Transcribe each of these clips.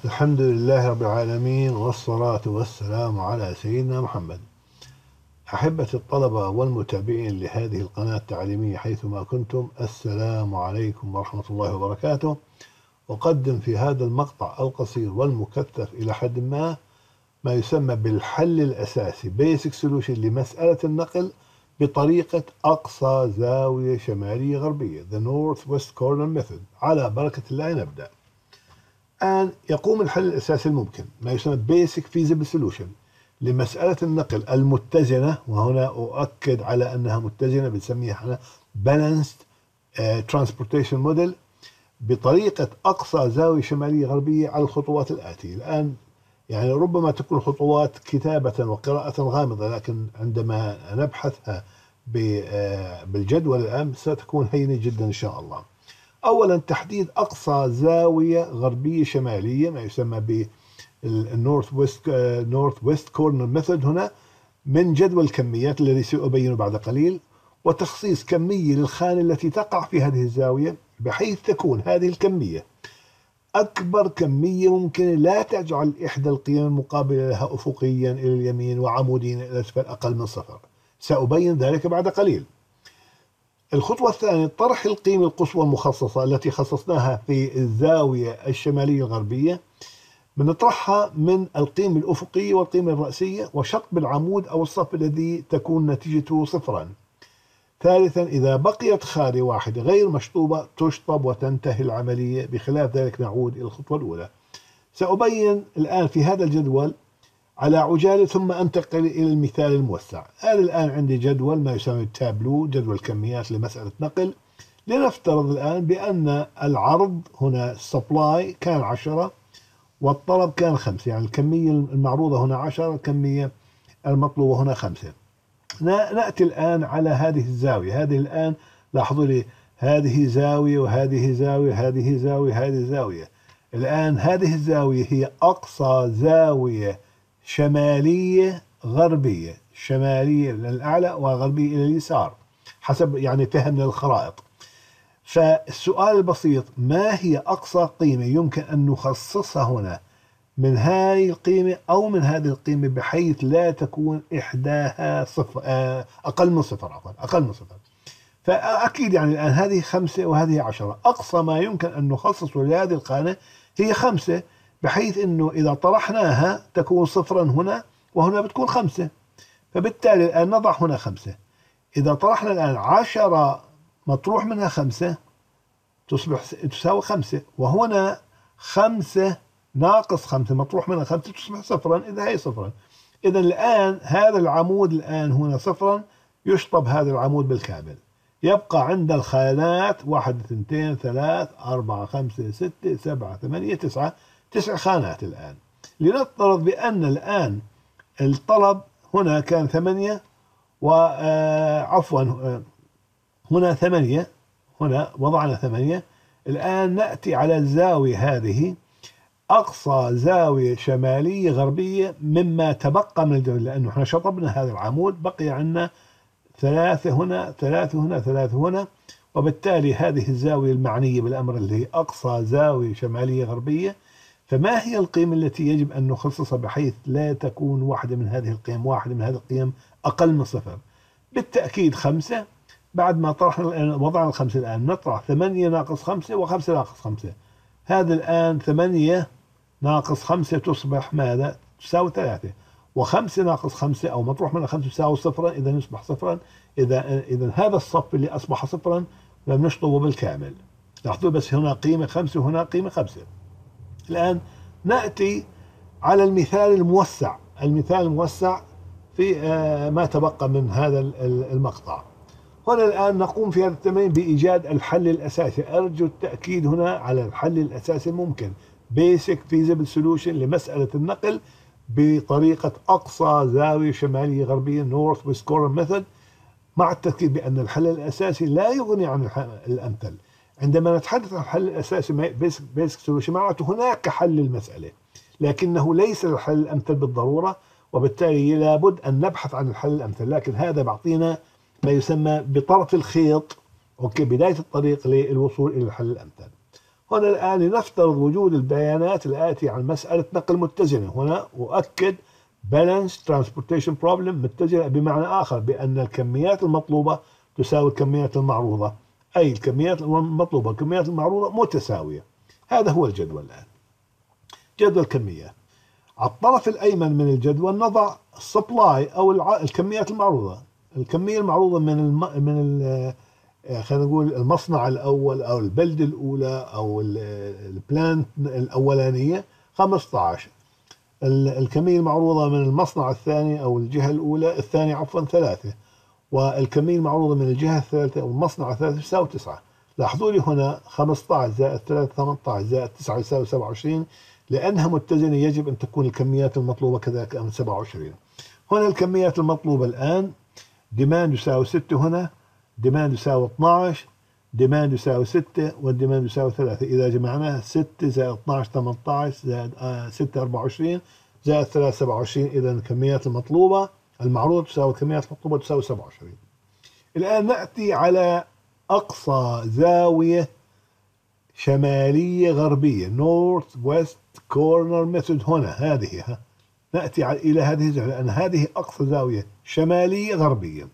الحمد لله رب العالمين، والصلاة والسلام على سيدنا محمد. أحبة الطلبة والمتابعين لهذه القناة التعليمية حيثما كنتم، السلام عليكم ورحمة الله وبركاته. أقدم في هذا المقطع القصير والمكثف إلى حد ما يسمى بالحل الأساسي Basic Solution لمسألة النقل بطريقة أقصى زاوية شمالية غربية The Northwest Corner Method. على بركة الله نبدأ. الآن يقوم الحل الأساسي الممكن ما يسمى Basic Feasible Solution لمسألة النقل المتزنة، وهنا أؤكد على أنها متزنة، بنسميها احنا Balanced Transportation Model بطريقة أقصى زاوية شمالية غربية على الخطوات الآتية. الآن يعني ربما تكون خطوات كتابة وقراءة غامضة، لكن عندما نبحثها بالجدول الآن ستكون هينة جدا إن شاء الله. أولا تحديد أقصى زاوية غربية شمالية ما يسمى بالنورث ويست كورنر ميثود هنا من جدول الكميات الذي سأبينه بعد قليل، وتخصيص كمية للخانة التي تقع في هذه الزاوية بحيث تكون هذه الكمية أكبر كمية ممكنة، لا تجعل إحدى القيم المقابلة لها أفقيا إلى اليمين وعموديا إلى الأسفل أقل من صفر. سأبين ذلك بعد قليل. الخطوة الثانية طرح القيمة القصوى المخصصة التي خصصناها في الزاوية الشمالية الغربية، بنطرحها من القيمة الأفقية والقيمة الرأسية وشطب العمود أو الصف الذي تكون نتيجته صفرا. ثالثا إذا بقيت خانة واحدة غير مشطوبة تشطب وتنتهي العملية، بخلاف ذلك نعود إلى الخطوة الأولى. سأبين الآن في هذا الجدول على عجالة ثم أنتقل إلى المثال الموسع. هذا الآن عندي جدول ما يسمى التابلو، جدول كميات لمسألة نقل. لنفترض الآن بأن العرض هنا supply كان 10 والطلب كان 5، يعني الكمية المعروضة هنا 10، الكمية المطلوبة هنا 5. نأتي الآن على هذه الزاوية. هذه الآن لاحظوا لي، هذه زاوية وهذه زاوية وهذه زاوية هذه زاوية. الآن هذه الزاوية هي أقصى زاوية شمالية غربية، شمالية للأعلى وغربية إلى اليسار حسب يعني فهمنا الخرائط. فالسؤال البسيط، ما هي أقصى قيمة يمكن أن نخصصها هنا من هذه القيمة أو من هذه القيمة بحيث لا تكون إحداها صفر، أقل من صفر، عفوا أقل من صفر. فأكيد يعني الآن هذه 5 وهذه 10، أقصى ما يمكن أن نخصصه لهذه الخانة هي 5، بحيث أنه إذا طرحناها تكون صفرا هنا وهنا بتكون 5. فبالتالي الآن نضع هنا 5. إذا طرحنا الآن 10 مطروح منها 5 تصبح تساوي 5، وهنا 5 ناقص 5 مطروح منها 5 تصبح صفرا، إذا هي صفرا. إذا الآن هذا العمود الآن هنا صفرا، يشطب هذا العمود بالكامل. يبقى عند الخانات 1 2 3 4 5 6 7 8 9 خانات. الآن لنفترض بأن الآن الطلب هنا كان 8 وعفوا هنا 8، هنا وضعنا 8. الآن نأتي على الزاوية هذه أقصى زاوية شمالية غربية مما تبقى من الجدول، لأنه احنا شطبنا هذا العمود، بقي عندنا 3 هنا 3 هنا 3 هنا، وبالتالي هذه الزاوية المعنية بالأمر اللي هي أقصى زاوية شمالية غربية. فما هي القيمة التي يجب أن نخصصها بحيث لا تكون واحدة من هذه القيم أقل من صفر؟ بالتأكيد 5. بعد ما طرحنا وضعنا ال5 الآن نطرح 8 ناقص 5 و5 ناقص 5. هذا الآن 8 ناقص 5 تصبح ماذا؟ تساوي 3، و5 ناقص 5 أو مطروح من 5 تساوي صفرا، إذا يصبح صفرا. إذا هذا الصف اللي أصبح صفرا لم نشطبه بالكامل. لاحظوا بس هنا قيمة 5 وهنا قيمة 5. الآن نأتي على المثال الموسع. المثال الموسع في ما تبقى من هذا المقطع. هنا الآن نقوم في هذا التمرين بإيجاد الحل الأساسي. أرجو التأكيد هنا على الحل الأساسي الممكن Basic Feasible Solution لمسألة النقل بطريقة أقصى زاوية شمالية غربية North West Corner Method، مع التأكيد بأن الحل الأساسي لا يغني عن الأمثل. عندما نتحدث عن الحل الأساسي Basic Solution معناته هناك حل للمسألة، لكنه ليس الحل الأمثل بالضرورة، وبالتالي لابد أن نبحث عن الحل الأمثل. لكن هذا بعطينا ما يسمى بطرف الخيط، بداية الطريق للوصول إلى الحل الأمثل. هنا الآن لنفترض وجود البيانات الآتية عن مسألة نقل متزنة. هنا أؤكد balance transportation problem متزنة، بمعنى آخر بأن الكميات المطلوبة تساوي الكميات المعروضة، أي الكميات المطلوبة والكميات المعروضة متساوية. هذا هو الجدول الآن، جدول الكميات. على الطرف الأيمن من الجدول نضع السبلاي أو الكميات المعروضة. الكمية المعروضة خلينا نقول المصنع الأول أو البلدة الأولى أو البلانت الأولانية 15. الكمية المعروضة من المصنع الثاني أو الجهة الأولى الثانية عفوا 3. والكمية المعروضة من الجهة الثالثة أو المصنع الثالث يساوي 9. لاحظوا لي هنا 15 زائد 3 18 زائد 9 يساوي 27. لأنها متزنة يجب أن تكون الكميات المطلوبة كذلك 27. هنا الكميات المطلوبة الآن ديماند يساوي 6، هنا ديماند يساوي 12، ديماند يساوي 6 والديماند يساوي 3. إذا جمعناها 6 زائد 12 18 زائد 6 24 زائد 3 27. إذا الكميات المطلوبة المعروضة تساوي الكميات المطلوبة تساوي 27. الآن نأتي على أقصى زاوية شمالية غربية North West Corner Method. هنا هذه نأتي إلى هذه الزاوية لأن هذه أقصى زاوية شمالية غربية.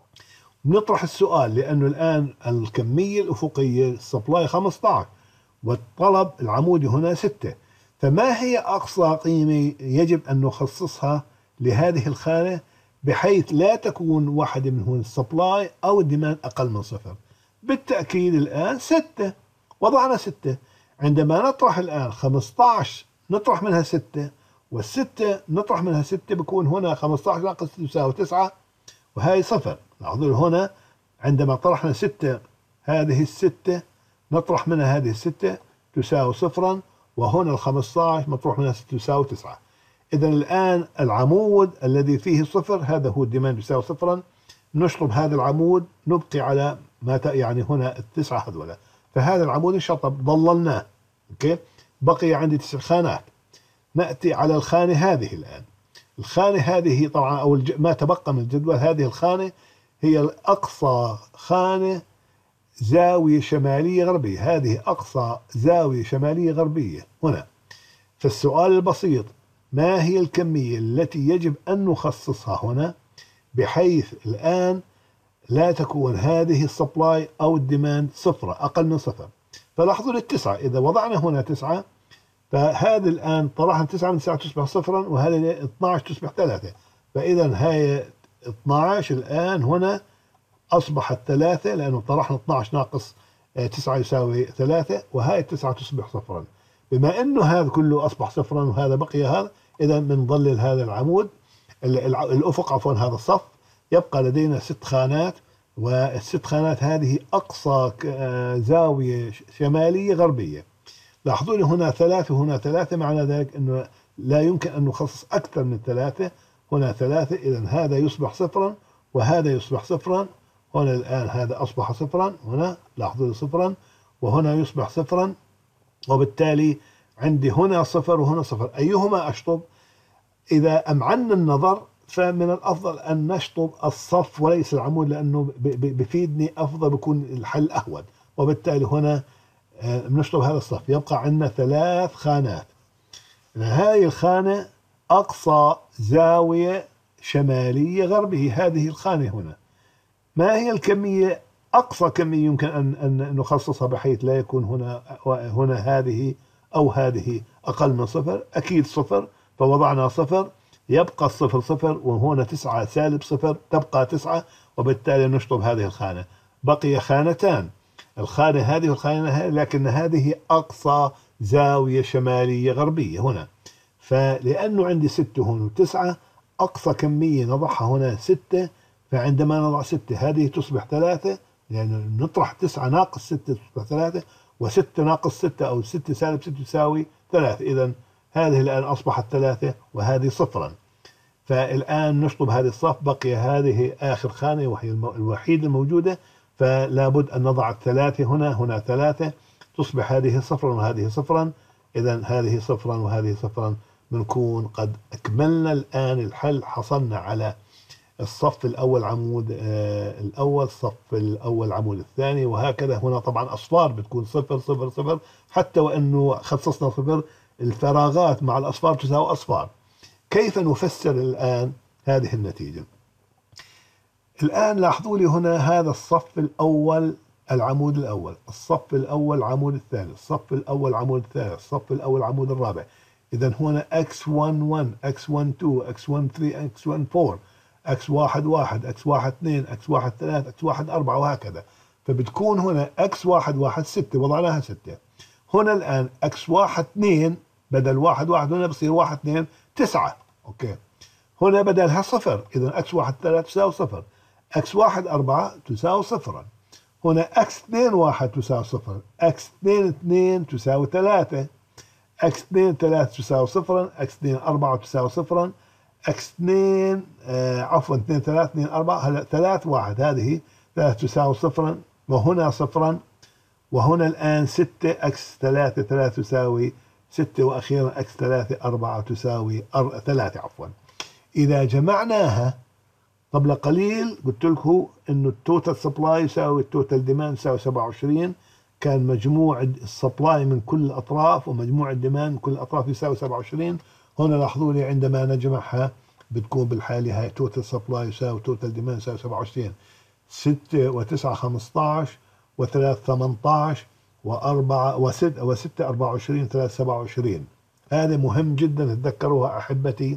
نطرح السؤال لأنه الآن الكمية الأفقية السبلاي 15 والطلب العمودي هنا 6، فما هي أقصى قيمة يجب أن نخصصها لهذه الخانة بحيث لا تكون واحدة منهن السبلاي أو الديماند أقل من 0؟ بالتأكيد الآن 6. وضعنا 6. عندما نطرح الآن 15 نطرح منها 6 والستة نطرح منها 6 بكون هنا 15 ناقص 6 يساوي 9 وهي 0. لاحظوا هنا عندما طرحنا 6 هذه الستة نطرح منها هذه الستة تساوي 0 وهنا 15 مطروح منها 6 تساوي 9. إذا الآن العمود الذي فيه 0 هذا هو الديماند يساوي 0. نشطب هذا العمود نبقي على ما يعني هنا ال9 هذولا، فهذا العمود انشطب ضللناه. اوكي، بقي عندي 9 خانات. نأتي على الخانة هذه الآن. الخانة هذه طبعا أو ما تبقى من الجدول هذه الخانة هي الأقصى خانة زاوية شمالية غربية. هذه أقصى زاوية شمالية غربية هنا. فالسؤال البسيط ما هي الكمية التي يجب أن نخصصها هنا بحيث الآن لا تكون هذه السبلاي أو الديماند 0 أقل من 0؟ فلاحظوا التسعة، إذا وضعنا هنا 9 فهذا الآن طرحنا 9 من 9 تصبح 0 وهذا 12 تصبح 3. فإذا هاي 12 الآن هنا أصبحت 3 لأنه طرحنا 12 ناقص 9 يساوي 3 وهاي 9 تصبح 0. بما أنه هذا كله أصبح 0 وهذا بقي هذا، إذا بنظلل هذا العمود الأفق عفوا هذا الصف. يبقى لدينا 6 خانات والست خانات هذه أقصى زاوية شمالية غربية. لاحظوا لي هنا 3 وهنا 3، معنى ذلك أنه لا يمكن أن نخصص أكثر من 3. هنا 3 إذا هذا يصبح 0 وهذا يصبح 0. هنا الآن هذا أصبح 0 هنا لاحظوا لي 0 وهنا يصبح 0 وبالتالي عندي هنا 0 وهنا 0. أيهما أشطب؟ إذا أمعنا النظر فمن الأفضل أن نشطب الصف وليس العمود لأنه بفيدني أفضل، بيكون الحل أهون. وبالتالي هنا بنشطب هذا الصف. يبقى عندنا 3 خانات. هاي الخانة أقصى زاوية شمالية غربية، هذه الخانة هنا. ما هي الكمية أقصى كمية يمكن أن نخصصها بحيث لا يكون هنا هذه أو هذه أقل من 0؟ أكيد 0. فوضعنا 0 يبقى الصفر 0 وهنا 9 سالب 0 تبقى 9 وبالتالي نشطب هذه الخانة. بقي خانتان، الخانة هذه والخانة هذه، لكن هذه أقصى زاوية شمالية غربية هنا. فلأنه عندي 6 هنا و9 أقصى كمية نضعها هنا 6. فعندما نضع 6 هذه تصبح 3 لأن نطرح 9 ناقص 6 تصبح 3 و6 ناقص 6 أو 6 سالب 6 تساوي 3. إذا هذه الآن أصبحت 3 وهذه 0. فالآن نشطب هذه الصف. بقي هذه آخر خانة وهي الوحيدة الموجودة، فلا بد أن نضع 3 هنا 3 تصبح هذه 0 وهذه 0. إذا هذه 0 وهذه 0. بنكون قد أكملنا الآن الحل، حصلنا على الصف الأول عمود الأول، الصف الأول عمود الثاني، وهكذا. هنا طبعا أصفار بتكون صفر صفر صفر، حتى وأنه خصصنا صفر الفراغات مع الأصفار تساوي أصفار. كيف نفسر الآن هذه النتيجة؟ الآن لاحظوا لي هنا هذا الصف الأول العمود الأول، الصف الأول عمود الثاني، الصف الأول عمود الثالث، الصف الأول عمود الرابع. إذا هنا x11 x12 x13 x14 x11 x12 x13 x14 وهكذا. فبتكون هنا x11 6، وضعناها 6. هنا الآن x12 بدل 1 1 هنا بصير 1 2 9. أوكي، هنا بدلها صفر، إذا x13 تساوي صفر، x14 تساوي صفرا. هنا x21 تساوي صفر، x22 تساوي 3، x23 تساوي صفرا، x24 تساوي صفرا، x2 عفوا 2 3 2 4 هلا 3 1 هذه 3 تساوي صفرا، وهنا صفرا، وهنا الآن 6 x3 3 تساوي 6، وأخيرا x3 4 تساوي 3 عفوا. إذا جمعناها قبل قليل قلت لكم إنه التوتال سبلاي يساوي التوتال ديماند يساوي 27، كان مجموع السبلاي من كل الأطراف ومجموع الديماند من كل الأطراف يساوي 27. هنا لاحظوا لي عندما نجمعها بتكون بالحالة هاي توتال سبلاي يساوي توتال ديماند يساوي 27، 6 و9 15 و3 18 و6 24 3 27. هذا مهم جدا تذكروها أحبتي.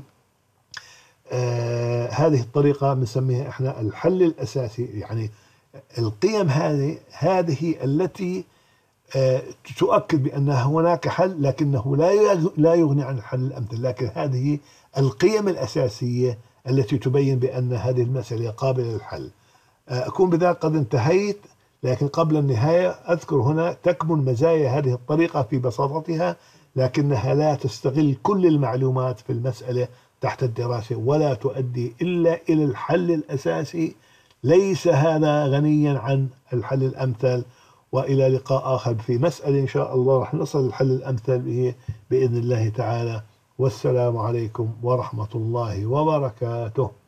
هذه الطريقة بنسميها احنا الحل الأساسي، يعني القيم هذه التي تؤكد بأن هناك حل، لكنه لا يغني عن الحل الأمثل، لكن هذه القيم الأساسية التي تبين بأن هذه المسألة قابلة للحل. أكون بذلك قد انتهيت، لكن قبل النهاية أذكر هنا تكمن مزايا هذه الطريقة في بساطتها، لكنها لا تستغل كل المعلومات في المسألة تحت الدراسة، ولا تؤدي إلا إلى الحل الأساسي. ليس هذا غنيا عن الحل الأمثل. وإلى لقاء آخر في مسألة إن شاء الله رح نصل الحل الأمثل به بإذن الله تعالى. والسلام عليكم ورحمة الله وبركاته.